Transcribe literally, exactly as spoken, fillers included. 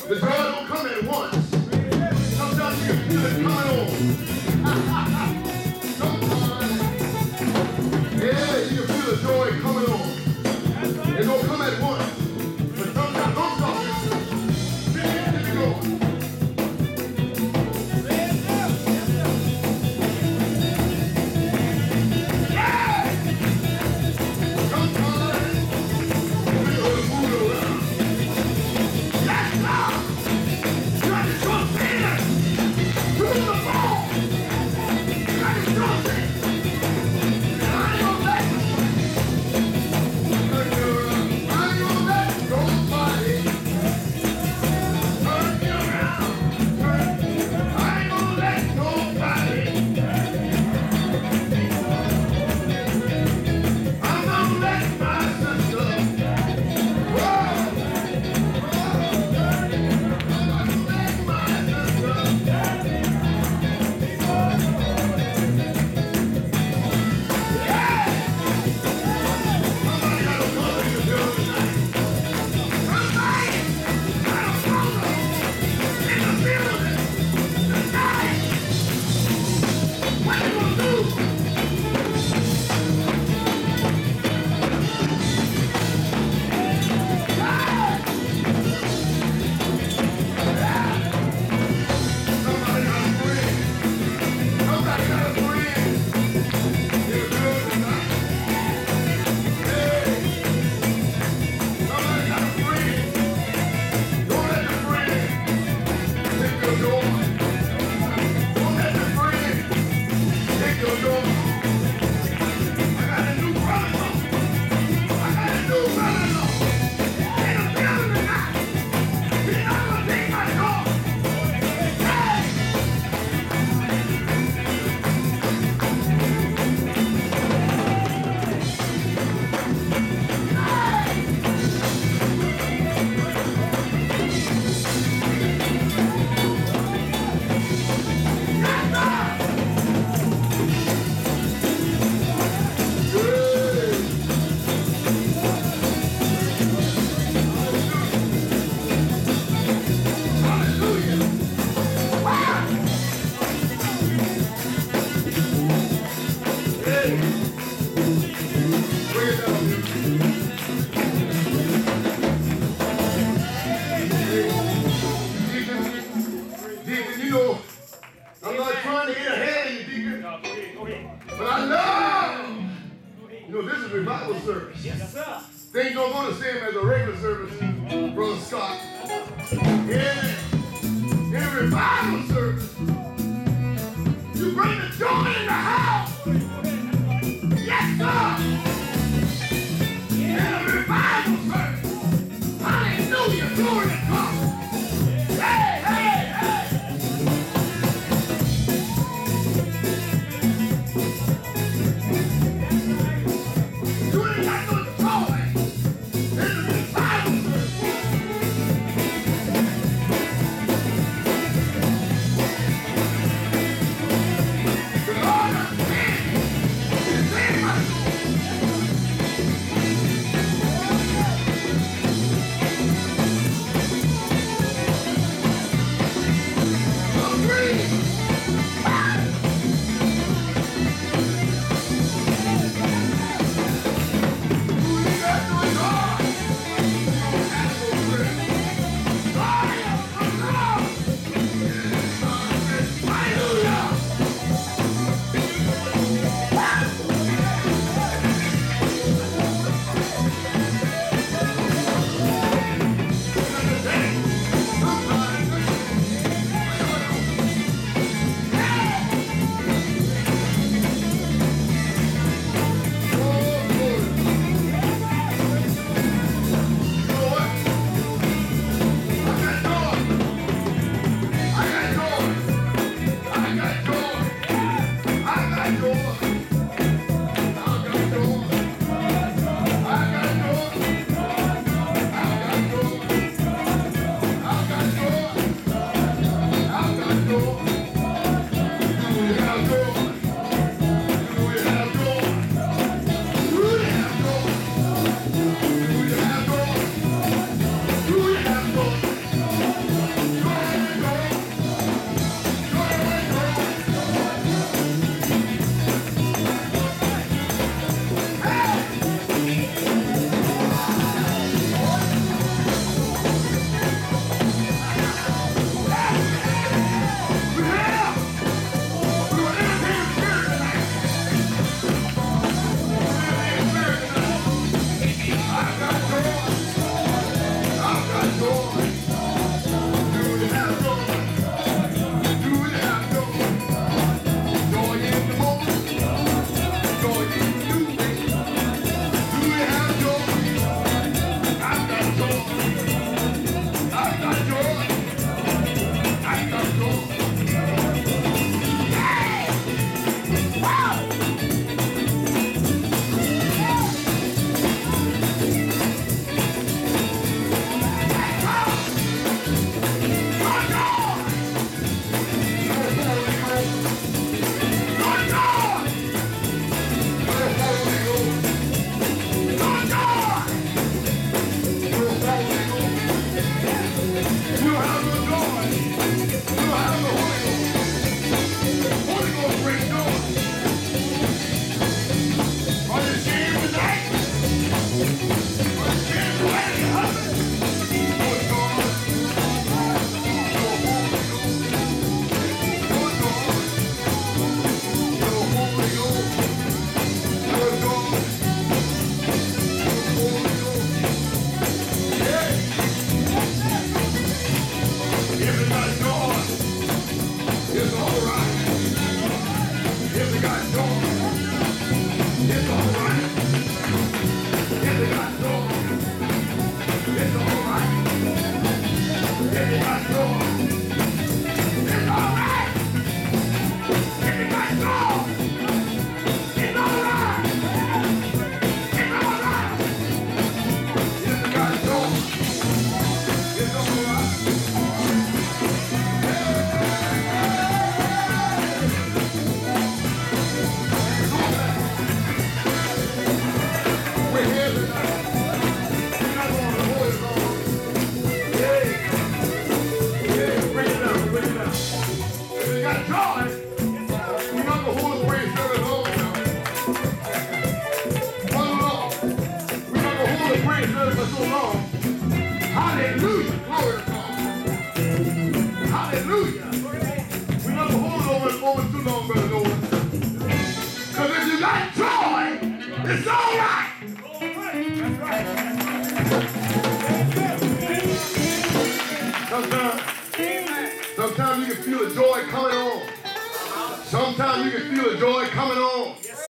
The joy don't come at once. Sometimes you can feel it coming on. Sometimes, yeah, you can feel the joy coming on. It don't come at once. But sometimes, don't stop it. Keep it going. Things don't want to see him as a regular service, Brother Scott. Yeah. In a revival service, you bring the joy in the house. Yes, sir. In a revival service, hallelujah, glory to God. Hey, hey, hey. You ain't got no joy. don't have no joy, you don't have the Holy Ghost. Holy Ghost brings joy. Are you ashamed tonight? Are you ashamed to let it happen? Oh, God. Your Holy Ghost. Your God. Your Holy Ghost. Your God. Your Holy Ghost. Yeah. If they got joy, it's all right. If they got joy, it's all right. If they got joy, it's all right. If they got joy, it's all right. If they got joy, it's all right. It's all right. If they got joy, it's all right. We're here tonight. We're not going to hold it long. Yeah. Yeah, bring it down, bring it down. If you got joy, we're not going to hold the praise service long now. One long. We're not going to hold the praise service for so long. Hallelujah. Glory to God. Hallelujah. We're not going to hold it over, over too long, Brother Noah. Because if you got joy, it's all right. Sometimes, sometimes you can feel the joy coming on. Sometimes you can feel the joy coming on.